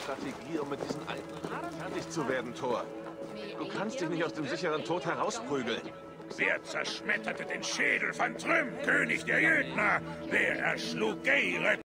Strategie, um mit diesen alten Haaren fertig zu werden, Thor. Du kannst dich nicht aus dem sicheren Tod herausprügeln. Wer zerschmetterte den Schädel von Trüm, König der Jötner? Wer erschlug Geireth?